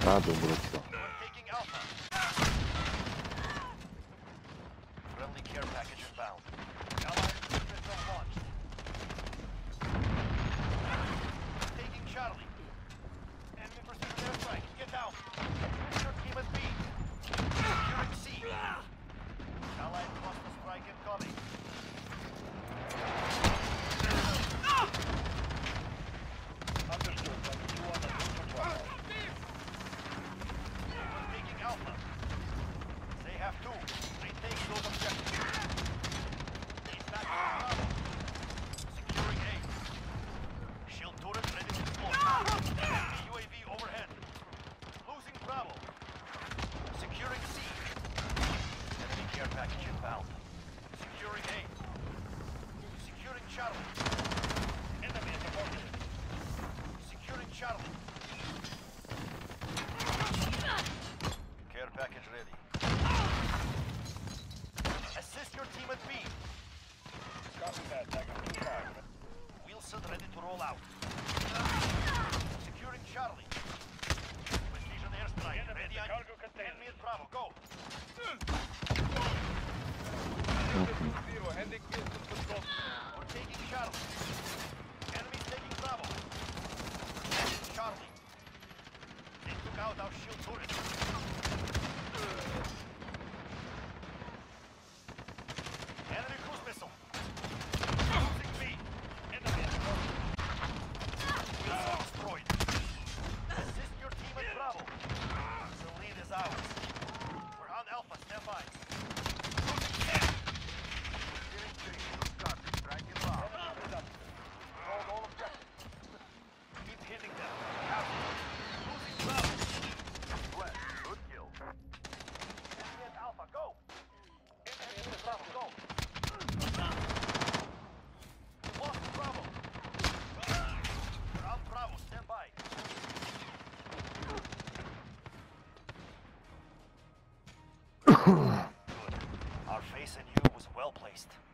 나도 물었어. Taking Alpha. Friendly care package inbound. Allied missile launched. Taking Charlie. Enemy precision airstrike. Get down. Your team at B. Securing C. Allied cluster strike incoming. Understood. You are the control. Taking Alpha. They have two. Retake those objectives. He's back to Bravo. Securing A. Shield turret ready to deploy. Enemy UAV overhead. Losing Bravo. Securing C. Enemy care package inbound. Securing A. Securing Charlie. Enemy at the border. Securing Charlie. Care package ready. Assist your team at B. Copy that, Tiger 2-5. Wilson ready to roll out. Securing Charlie. Precision airstrike ready on cargo container. Enemy at Bravo, go. We're taking Charlie. Enemy's taking Bravo. Charlie. They took out our shield turret. Enemy cruise missile. Losing B. Enemy at Bravo. Wheels destroyed. Assist your team at Bravo. The lead is ours. We're on Alpha, stand by. Losing C. Getting three. Striking loud. Hold all objectives. Keep hitting them. Losing Bravo. Good kill. Enemy at Alpha, go. Enemy at Bravo, go. Lost Bravo. We're on Bravo, stand by. Good. Our face in you was well placed.